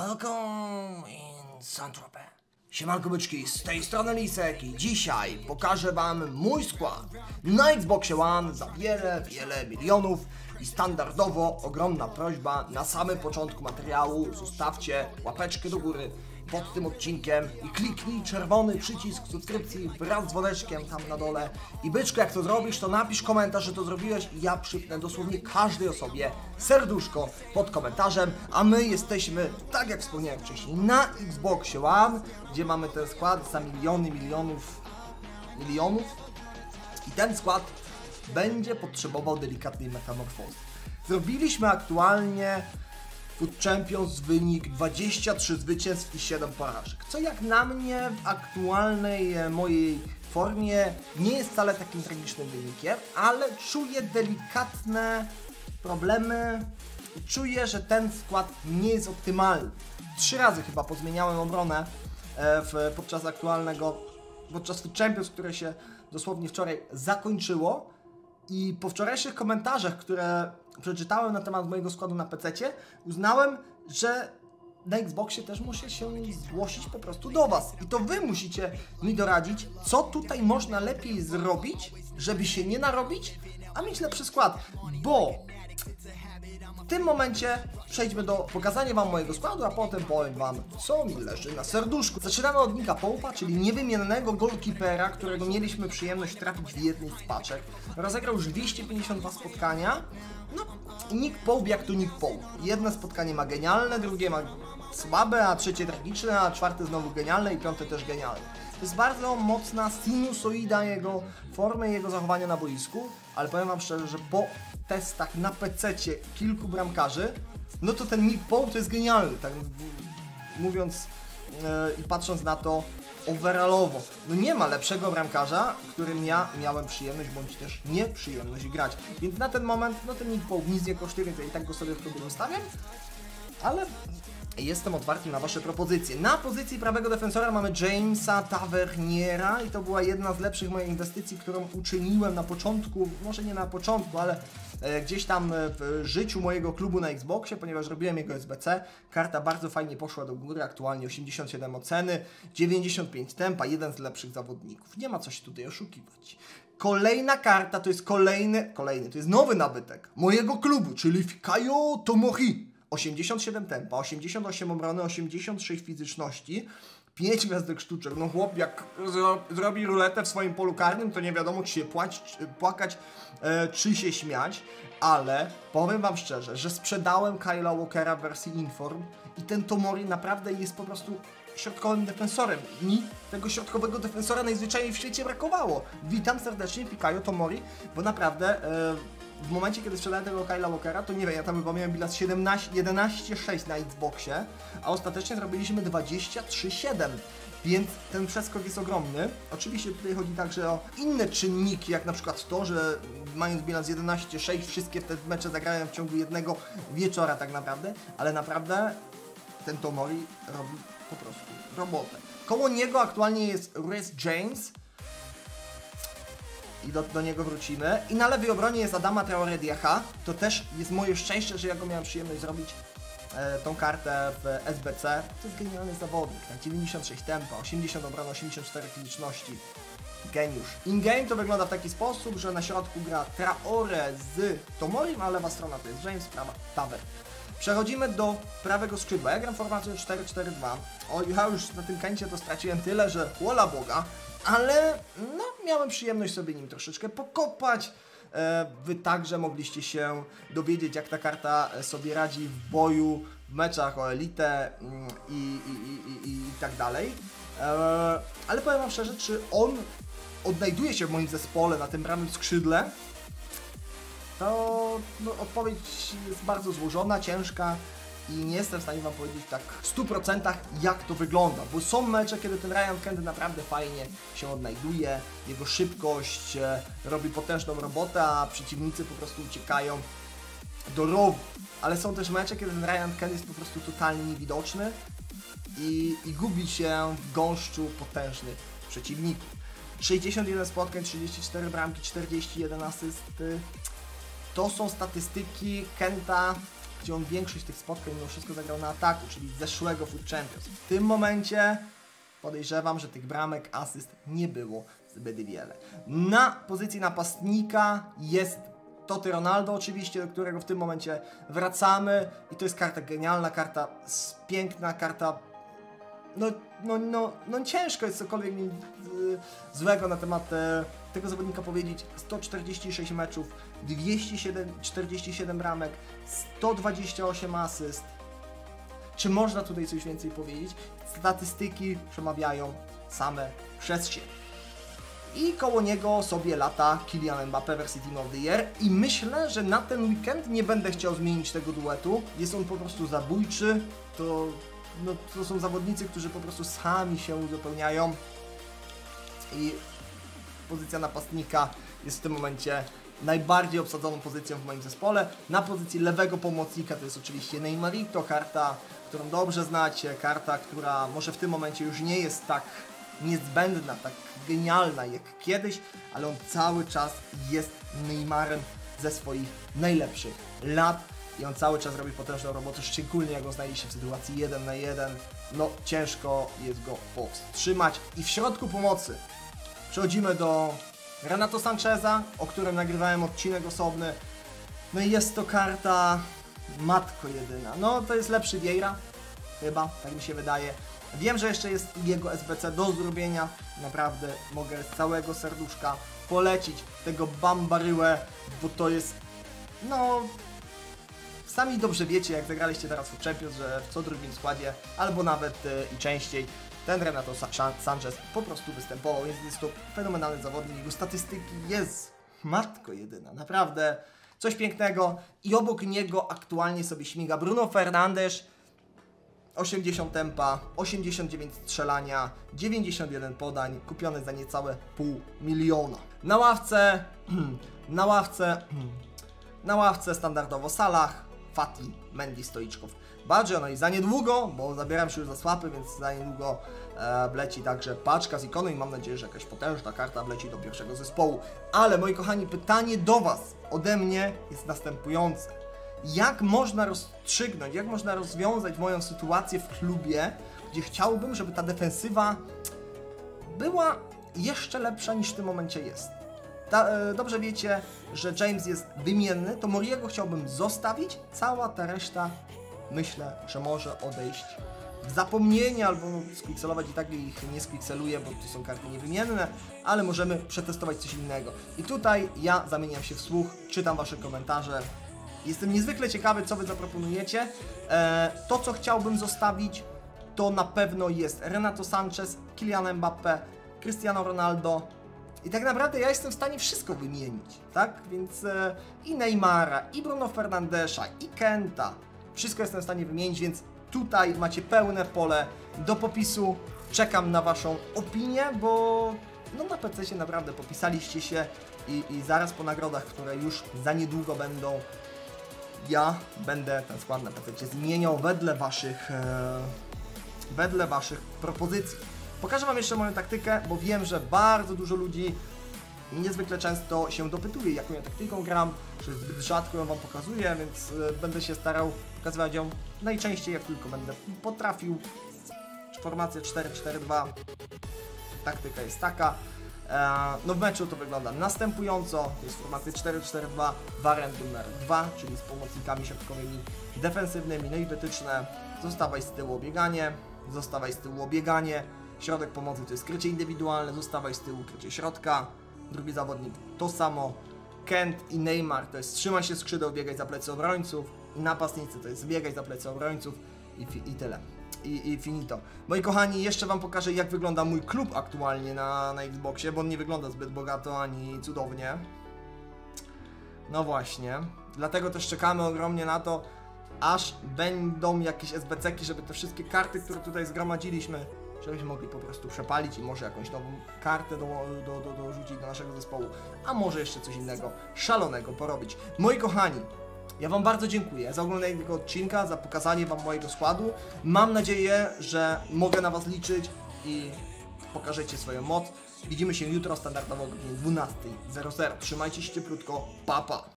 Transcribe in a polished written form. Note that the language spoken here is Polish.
Welcome in Saint-Tropez. Siemanko byczki, z tej strony Lisek i dzisiaj pokażę wam mój skład na Xboxie One za wiele milionów i standardowo ogromna prośba na samym początku materiału, zostawcie łapeczkę do góry pod tym odcinkiem i kliknij czerwony przycisk subskrypcji wraz z dzwoneczkiem tam na dole. I byczku, jak to zrobisz, to napisz komentarz, że to zrobiłeś i ja przypnę dosłownie każdej osobie serduszko pod komentarzem. A my jesteśmy, tak jak wspomniałem wcześniej, na Xboxie One, gdzie mamy ten skład za milionów. I ten skład będzie potrzebował delikatnej metamorfozy. Zrobiliśmy aktualnie Food Champions wynik 23 zwycięstw i 7 porażek, co jak na mnie w aktualnej mojej formie nie jest wcale takim tragicznym wynikiem, ale czuję delikatne problemy i czuję, że ten skład nie jest optymalny. 3 razy chyba pozmieniałem obronę podczas Food Champions, które się dosłownie wczoraj zakończyło. I po wczorajszych komentarzach, które przeczytałem na temat mojego składu na PC-cie, uznałem, że na Xboxie też muszę się zgłosić po prostu do was. I to wy musicie mi doradzić, co tutaj można lepiej zrobić, żeby się nie narobić, a mieć lepszy skład. Bo w tym momencie przejdźmy do pokazania wam mojego składu, a potem powiem wam, co mi leży na serduszku. Zaczynamy od Nicka Pope'a, czyli niewymiennego goalkeepera, którego mieliśmy przyjemność trafić w jednej z paczek. Rozegrał już 252 spotkania. No, Nick Pope jak to Nick Pope. Jedno spotkanie ma genialne, drugie ma słabe, a trzecie tragiczne, a czwarte znowu genialne i piąte też genialne. To jest bardzo mocna sinusoida jego formy i jego zachowania na boisku, ale powiem wam szczerze, że po testach na PC-cie kilku bramkarzy, no to ten Nick Pope to jest genialny, tak mówiąc i patrząc na to overallowo. No nie ma lepszego bramkarza, którym ja miałem przyjemność bądź też nieprzyjemność grać. Więc na ten moment, no ten Nick Pope nic nie kosztuje, więc ja i tak go sobie w klubie ustawiam, ale jestem otwarty na wasze propozycje. Na pozycji prawego defensora mamy Jamesa Taverniera i to była jedna z lepszych moich inwestycji, którą uczyniłem na początku, może nie na początku, ale gdzieś tam w życiu mojego klubu na Xboxie, ponieważ robiłem jego SBC. Karta bardzo fajnie poszła do góry, aktualnie 87 oceny, 95 tempa, jeden z lepszych zawodników. Nie ma co się tutaj oszukiwać. Kolejna karta to jest to jest nowy nabytek mojego klubu, czyli Fikayo Tomori. 87 tempa, 88 obrony, 86 fizyczności, 5 gwiazdek sztuczek. No chłop jak zrobi ruletę w swoim polu karnym, to nie wiadomo, czy się płakać, czy się śmiać, ale powiem wam szczerze, że sprzedałem Kyla Walkera w wersji Inform i ten Tomori naprawdę jest po prostu środkowym defensorem. Mi tego środkowego defensora najzwyczajniej w świecie brakowało. Witam serdecznie Fikayo Tomori, bo naprawdę w momencie, kiedy sprzedałem tego Kyla Walkera, to nie wiem, ja tam chyba miałem bilans 11-6 na Xboxie, a ostatecznie zrobiliśmy 23-7, więc ten przeskok jest ogromny. Oczywiście tutaj chodzi także o inne czynniki, jak na przykład to, że mając bilans 11-6, wszystkie te mecze zagrałem w ciągu jednego wieczora tak naprawdę, ale naprawdę ten Tomori robi po prostu robotę. Koło niego aktualnie jest Reece James, i do niego wrócimy. I na lewej obronie jest Adama Traoré Diacha. To też jest moje szczęście, że ja go miałem przyjemność zrobić tą kartę w SBC. To jest genialny zawodnik. Tak? 96 tempa, 80 obrony, 84 fizyczności. Geniusz. In-game to wygląda w taki sposób, że na środku gra Traoré z Tomorim, a lewa strona to jest James, prawa Taver. Przechodzimy do prawego skrzydła. Ja gram formację 4-4-2. O, ja już na tym kęcie to straciłem tyle, że wola Boga. Ale no, miałem przyjemność sobie nim troszeczkę pokopać. Wy także mogliście się dowiedzieć, jak ta karta sobie radzi w boju, w meczach o elitę i tak dalej. Ale powiem wam szczerze, czy on odnajduje się w moim zespole na tym prawym skrzydle, to no, odpowiedź jest bardzo złożona, ciężka. I nie jestem w stanie wam powiedzieć tak w 100% jak to wygląda, bo są mecze, kiedy ten Ryan Kent naprawdę fajnie się odnajduje, jego szybkość robi potężną robotę, a przeciwnicy po prostu uciekają do rowu. Ale są też mecze, kiedy ten Ryan Kent jest po prostu totalnie niewidoczny i gubi się w gąszczu potężnych przeciwników. 61 spotkań, 34 bramki, 41 asysty. To są statystyki Kenta, gdzie on większość tych spotkań mimo wszystko zagrał na ataku, czyli z zeszłego Foot Champions. W tym momencie podejrzewam, że tych bramek, asyst nie było zbyt wiele. Na pozycji napastnika jest Totti Ronaldo oczywiście, do którego w tym momencie wracamy i to jest karta genialna, karta piękna, karta ciężko jest cokolwiek złego na temat tego zawodnika powiedzieć. 146 meczów, 247 bramek, 128 asyst. Czy można tutaj coś więcej powiedzieć? Statystyki przemawiają same przez siebie. I koło niego sobie lata Kylian Mbappé wersji Team of the Year i myślę, że na ten weekend nie będę chciał zmienić tego duetu. Jest on po prostu zabójczy. To są zawodnicy, którzy po prostu sami się uzupełniają i pozycja napastnika jest w tym momencie najbardziej obsadzoną pozycją w moim zespole. Na pozycji lewego pomocnika to jest oczywiście Neymarito, karta, którą dobrze znacie, karta, która może w tym momencie już nie jest tak niezbędna, tak genialna jak kiedyś, ale on cały czas jest Neymarem ze swoich najlepszych lat i on cały czas robi potężną robotę, szczególnie jak on znajdzie się w sytuacji 1 na 1, no ciężko jest go powstrzymać. I w środku pomocy przechodzimy do Renato Sancheza, o którym nagrywałem odcinek osobny. No i jest to karta matko jedyna. No to jest lepszy Vieira, chyba, tak mi się wydaje. Wiem, że jeszcze jest jego SBC do zrobienia. Naprawdę mogę z całego serduszka polecić tego Bambaryłę, bo to jest, no, sami dobrze wiecie, jak zagraliście teraz w Champions, że w co drugim składzie, albo nawet i częściej, ten Renato Sanchez po prostu występował. Jest to fenomenalny zawodnik, jego statystyki jest matko jedyna, naprawdę coś pięknego. I obok niego aktualnie sobie śmiga Bruno Fernandes, 80 tempa, 89 strzelania, 91 podań, kupiony za niecałe $500,000. Na ławce standardowo Salah, Fati, Mendy, Stoiczków, Baggio, no i za niedługo, bo zabieram się już za słapy, więc za niedługo wleci także paczka z ikonu i mam nadzieję, że jakaś potężna karta wleci do pierwszego zespołu. Ale moi kochani, pytanie do Was ode mnie jest następujące. Jak można rozstrzygnąć, jak można rozwiązać moją sytuację w klubie, gdzie chciałbym, żeby ta defensywa była jeszcze lepsza niż w tym momencie jest. Dobrze wiecie, że James jest wymienny, to Moriego chciałbym zostawić, cała ta reszta myślę, że może odejść w zapomnienie albo skwikselować, i tak ich nie skwikseluję, bo to są karty niewymienne, ale możemy przetestować coś innego. I tutaj ja zamieniam się w słuch, czytam Wasze komentarze. Jestem niezwykle ciekawy, co Wy zaproponujecie. To, co chciałbym zostawić, to na pewno jest Renato Sanchez, Kylian Mbappé, Cristiano Ronaldo. I tak naprawdę ja jestem w stanie wszystko wymienić, tak? Więc i Neymara, i Bruno Fernandesza, i Kenta. Wszystko jestem w stanie wymienić, więc tutaj macie pełne pole do popisu. Czekam na Waszą opinię, bo no na PC naprawdę popisaliście się i zaraz po nagrodach, które już za niedługo będą, ja będę ten skład na PC zmieniał wedle Waszych propozycji. Pokażę Wam jeszcze moją taktykę, bo wiem, że bardzo dużo ludzi niezwykle często się dopytuje, jaką ja taktyką gram, że zbyt rzadko ją Wam pokazuję, więc będę się starał pokazywać ją najczęściej, jak tylko będę potrafił. Formacja 4-4-2, taktyka jest taka. No w meczu to wygląda następująco, to jest formacja 4-4-2, wariant numer 2, czyli z pomocnikami środkowymi defensywnymi, no i wytyczne: zostawaj z tyłu, bieganie, zostawaj z tyłu, bieganie. Środek pomocy to jest krycie indywidualne, zostawaj z tyłu, krycie środka. Drugi zawodnik to samo. Kent i Neymar to jest trzymaj się skrzydeł, biegaj za plecy obrońców. I napastnicy to jest biegaj za plecy obrońców i tyle. I finito. Moi kochani, jeszcze Wam pokażę, jak wygląda mój klub aktualnie na Xboxie, bo on nie wygląda zbyt bogato ani cudownie. No właśnie. Dlatego też czekamy ogromnie na to, aż będą jakieś SBC-ki, żeby te wszystkie karty, które tutaj zgromadziliśmy, żebyśmy mogli po prostu przepalić i może jakąś nową kartę dorzucić do naszego zespołu, a może jeszcze coś innego szalonego porobić. Moi kochani, ja Wam bardzo dziękuję za oglądanie tego odcinka, za pokazanie Wam mojego składu. Mam nadzieję, że mogę na Was liczyć i pokażecie swoją moc. Widzimy się jutro standardowo o godzinie 12:00. Trzymajcie się cieplutko, pa pa!